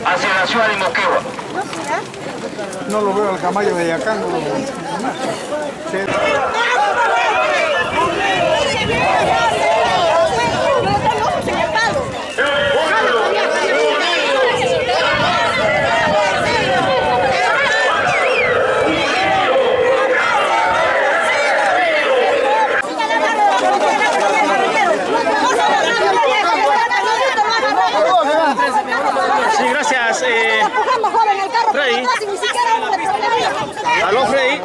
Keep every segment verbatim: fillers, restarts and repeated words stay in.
hacia la ciudad de Moquegua. No lo veo al caballo de Yacán. No lo veo. Sí. Sí, gracias, eh, Freddy. Aló, Freddy.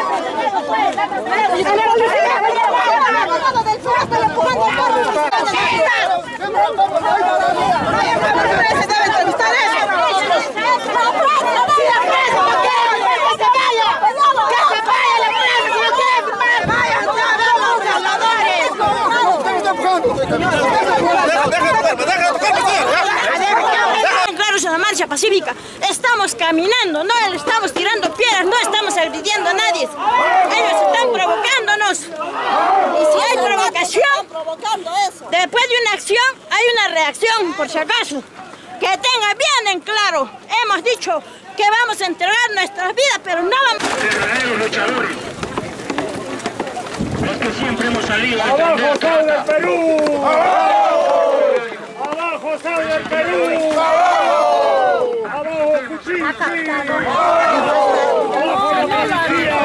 Claro, es una marcha pacífica. Estamos caminando, no le estamos tirando piedras, no estamos agrediendo a nadie. Ellos están provocándonos. Y si hay provocación, después de una acción, hay una reacción, por si acaso. Que tenga bien en claro. Hemos dicho que vamos a entregar nuestras vidas, pero no vamos... Verdaderos luchadores. Los que siempre hemos salido a ¡Abajo, defender... Sal del Perú! ¡Abajo! ¡Abajo, Sal del Perú! ¡Abajo! ¡Abajo, Cuchillo! ¡Abajo la policía!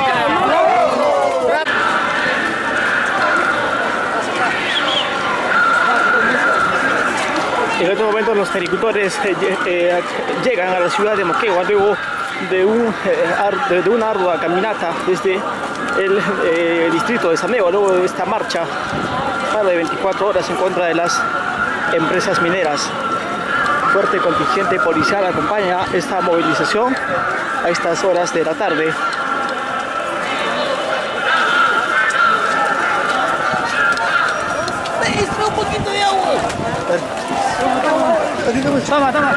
En estos momentos los agricultores eh, eh, llegan a la ciudad de Moquegua luego de, un, eh, ar, de, de una ardua caminata desde el eh, distrito de Samegua, luego de esta marcha más de veinticuatro horas en contra de las empresas mineras. Fuerte contingente policial acompaña esta movilización a estas horas de la tarde. Un poquito de agua. Toma, toma.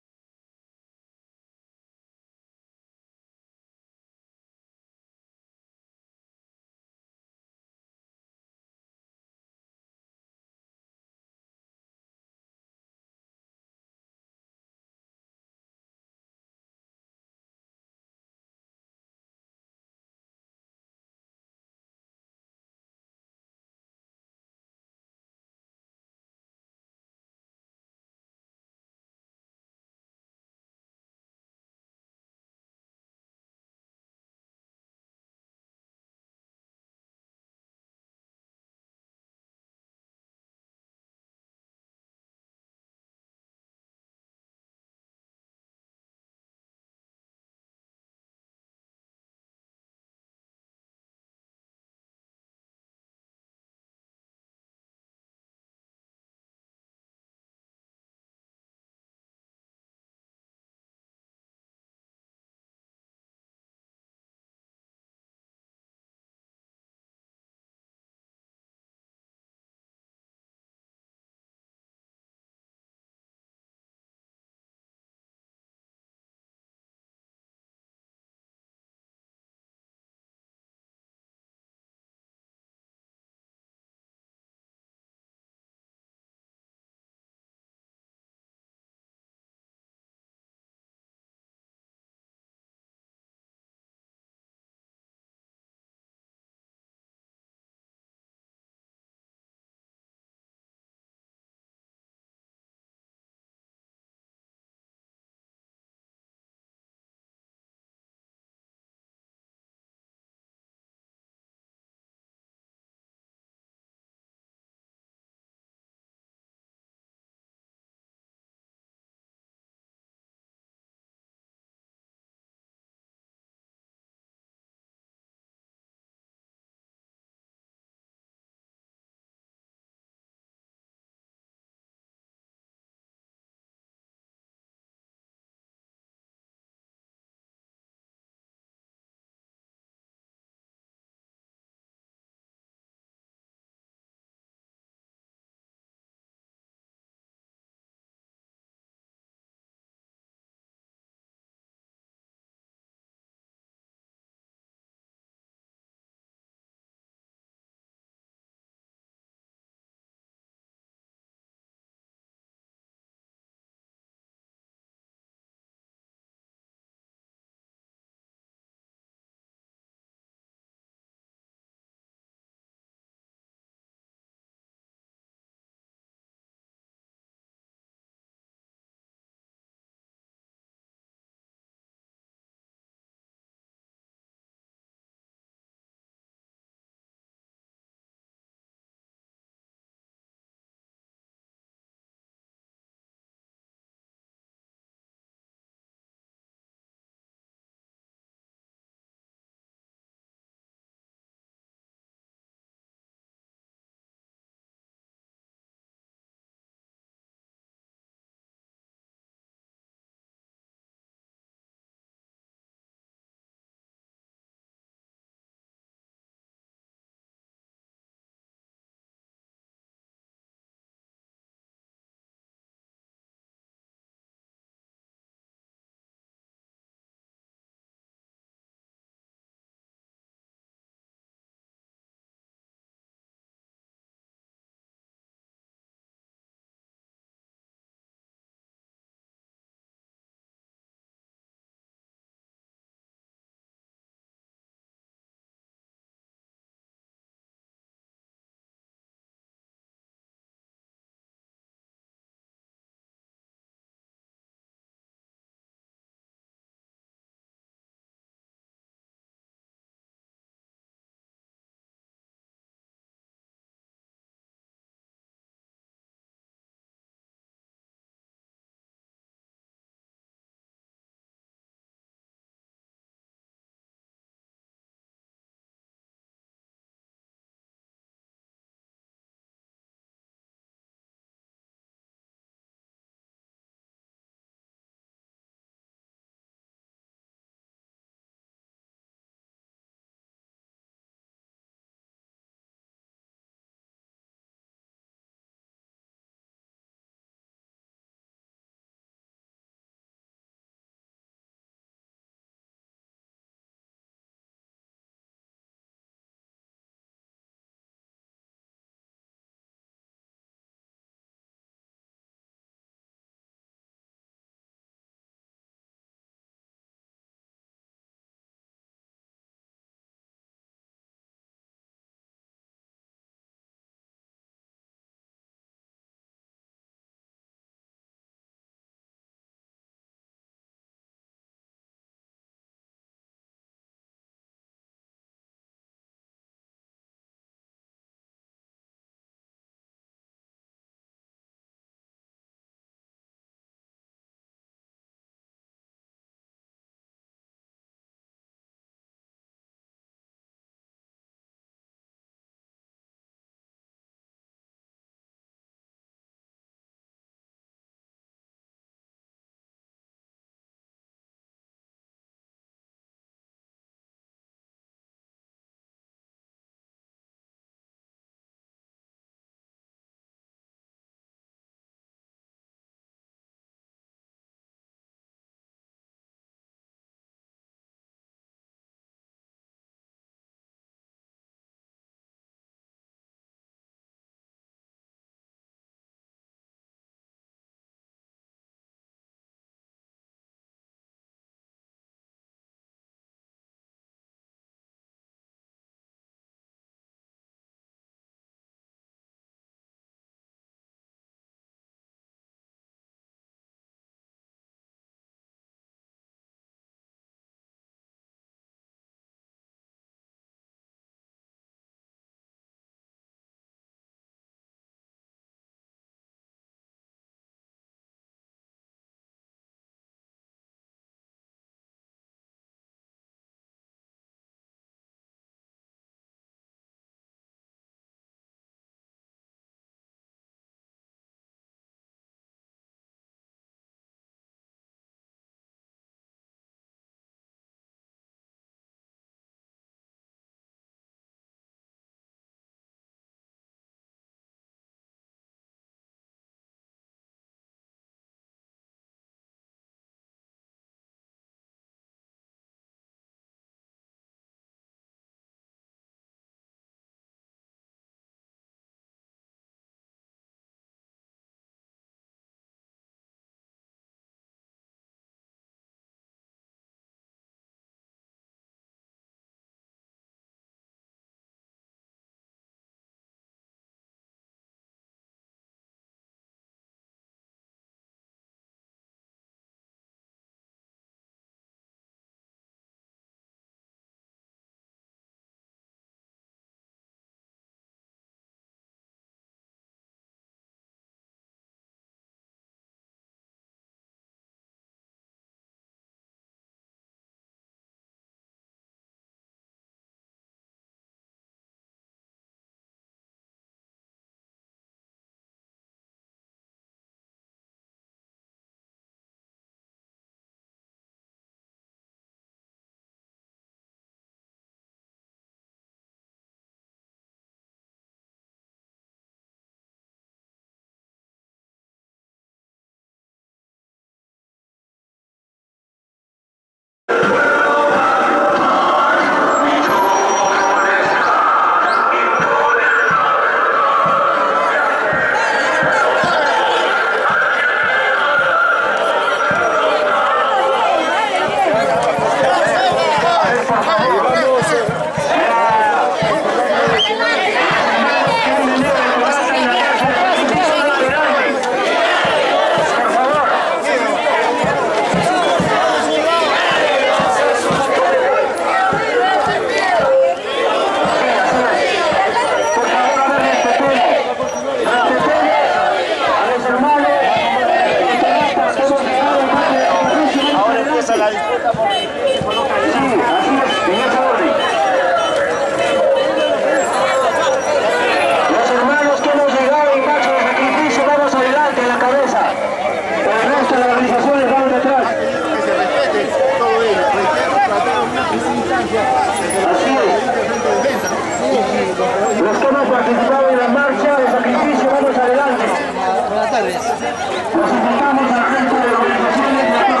participado en la marcha de sacrificio, vamos adelante. Buenas tardes. Nos invitamos al resto de organizaciones de la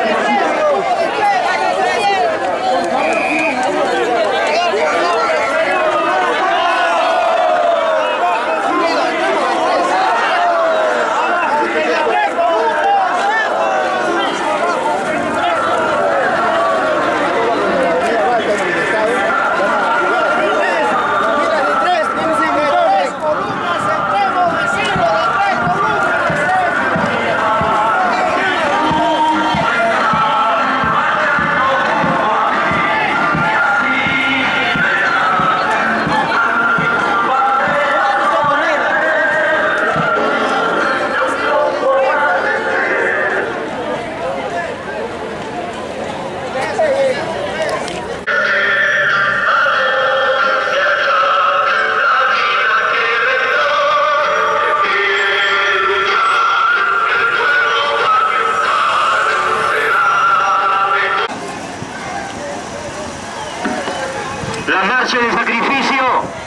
La marcha de sacrificio,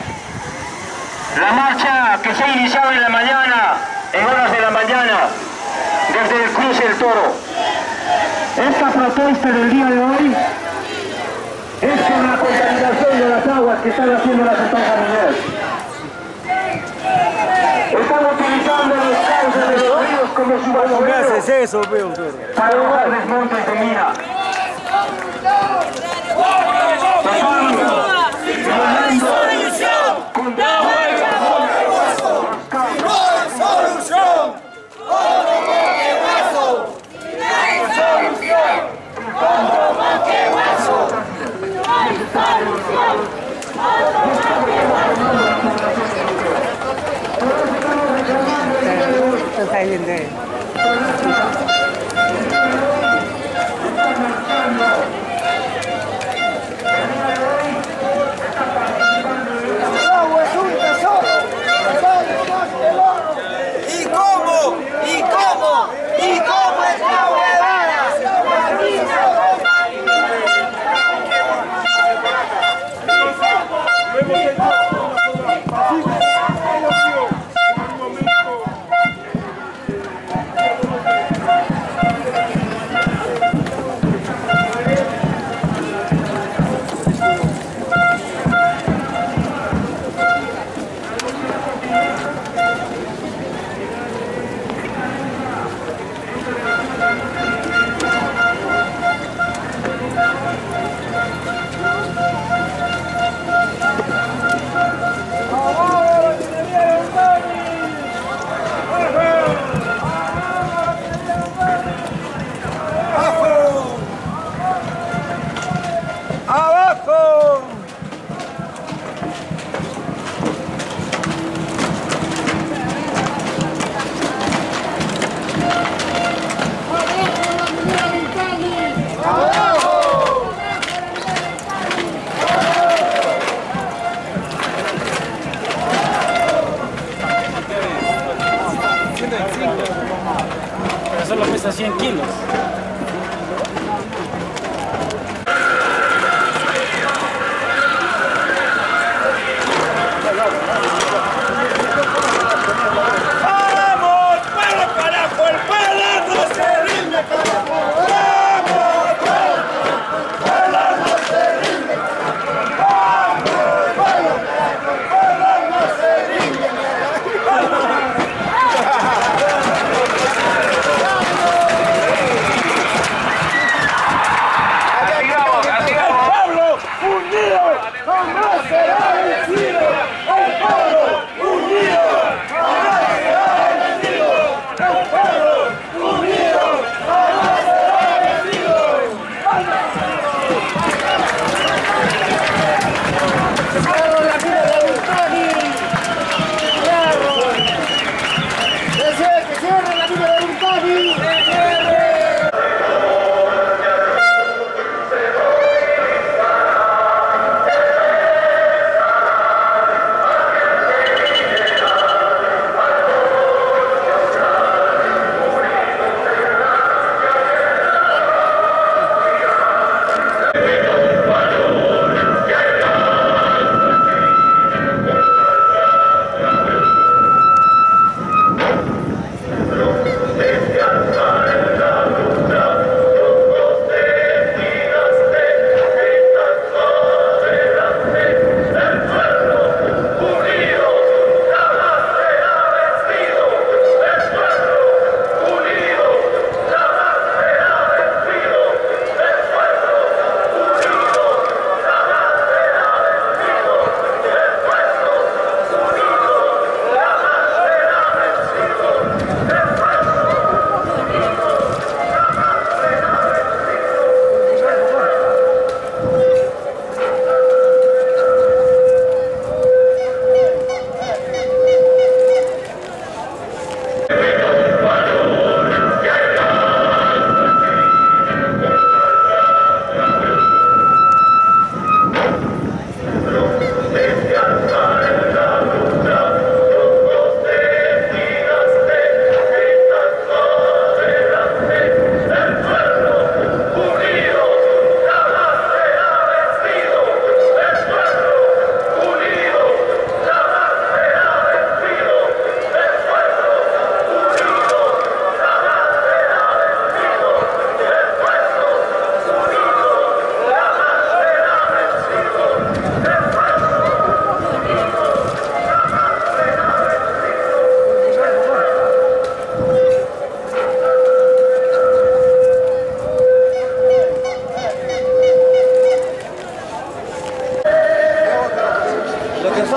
la marcha que se ha iniciado en la mañana, en horas de la mañana, desde el cruce del Toro. Esta protesta del día de hoy es por la contaminación de las aguas que están haciendo las esponjas mineras. Están utilizando los cauces de los ríos como su basurero. ¿Qué haces eso, veo? Para ahogar desmontes de mina. Está bien de ¿Y cómo? ¿Y cómo? ¿Y cómo es la huevada? Pero solo pesa cien kilos. ¡Vamos! ¡Pueblo, carajo! ¡El pueblo no se rinde, carajo! ¡Vamos, pueblo! ¡El pueblo no se rinde, carajo! ¡Vamos, pueblo, carajo! ¡El pueblo no se rinde, carajo!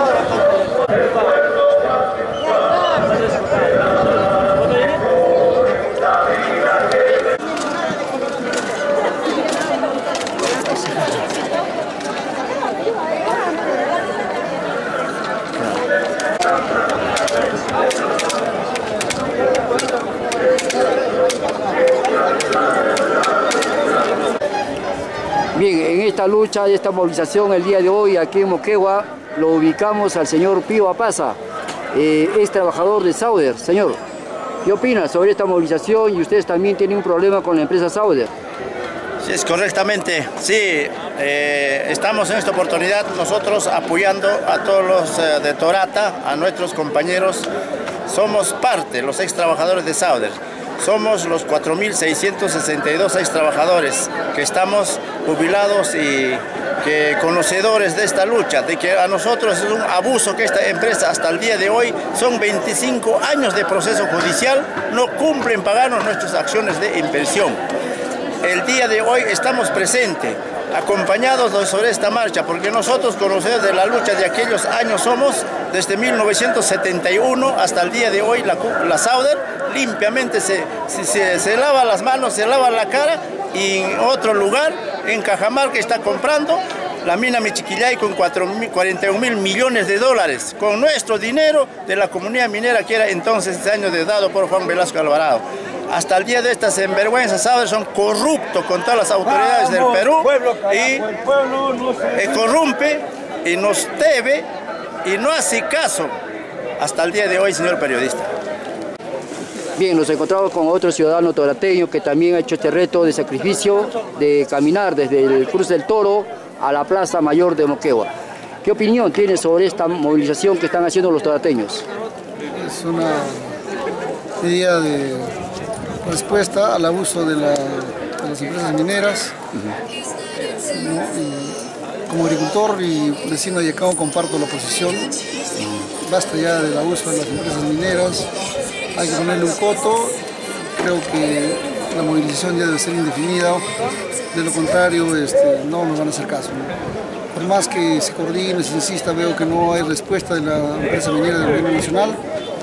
Bien, en esta lucha, de esta movilización el día de hoy aquí en Moquegua, lo ubicamos al señor Pío Apaza, eh, ex trabajador de Sauder. Señor, ¿qué opina sobre esta movilización y ustedes también tienen un problema con la empresa Sauder? Sí, es correctamente, sí, eh, estamos en esta oportunidad nosotros apoyando a todos los eh, de Torata, a nuestros compañeros, somos parte, los ex trabajadores de Sauder. Somos los cuatro mil seiscientos sesenta y dos ex trabajadores que estamos jubilados y que conocedores de esta lucha, de que a nosotros es un abuso que esta empresa hasta el día de hoy, son veinticinco años de proceso judicial, no cumplen pagarnos nuestras acciones de inversión. El día de hoy estamos presentes, acompañados sobre esta marcha, porque nosotros conocedores de la lucha de aquellos años somos, desde mil novecientos setenta y uno hasta el día de hoy, la, la Sauder limpiamente se, se, se lava las manos, se lava la cara, y en otro lugar, en Cajamarca, está comprando la mina Michiquillay con cuarenta y un mil millones de dólares, con nuestro dinero de la comunidad minera que era entonces ese año de dado por Juan Velasco Alvarado. Hasta el día de estas sinvergüenzas, Sauder son corruptos con todas las autoridades del Perú y eh, corrompe y nos debe y no hace caso hasta el día de hoy, señor periodista. Bien, nos encontramos con otro ciudadano torateño que también ha hecho este reto de sacrificio de caminar desde el Cruce del Toro a la Plaza Mayor de Moquegua. ¿Qué opinión tiene sobre esta movilización que están haciendo los torateños? Es una medida de respuesta al abuso de, la, de las empresas mineras. Uh-huh. ¿No? Y como agricultor y vecino de Yacao comparto la posición. Basta ya del abuso de las empresas mineras, hay que ponerle un coto. Creo que la movilización ya debe ser indefinida, de lo contrario este, no nos van a hacer caso, ¿no? Por más que se coordine, se insista, veo que no hay respuesta de la empresa minera del gobierno nacional.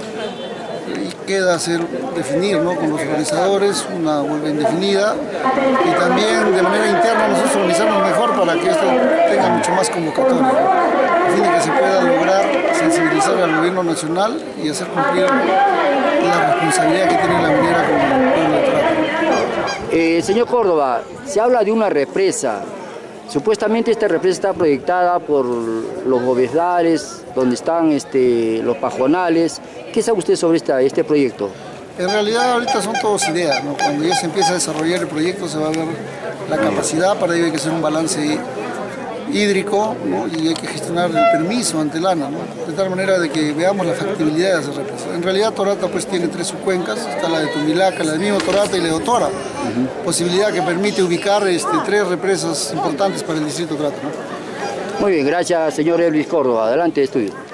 Queda hacer definir, ¿no?, con los organizadores una huelga indefinida y también de manera interna nosotros organizarnos mejor para que esto tenga mucho más convocatoria, ¿no? A fin de que se pueda lograr sensibilizar al gobierno nacional y hacer cumplir la responsabilidad que tiene la minera con el pueblo de Torata. Eh, señor Córdoba, se habla de una represa. Supuestamente esta represa está proyectada por los gobedares, donde están este, los pajonales. ¿Qué sabe usted sobre esta, este proyecto? En realidad ahorita son todos ideas, ¿no? Cuando ya se empieza a desarrollar el proyecto se va a ver la capacidad, para ello hay que hacer un balance hídrico, ¿no? Y hay que gestionar el permiso ante el ANA, ¿no? De tal manera de que veamos la factibilidad de hacer represa. En realidad Torata pues tiene tres subcuencas, está la de Tumilaca, la del mismo Torata y la de Otora. Uh-huh. Posibilidad que permite ubicar este, tres represas importantes para el distrito Torata, ¿no? Muy bien, gracias señor Elvis Córdoba. Adelante, estudio.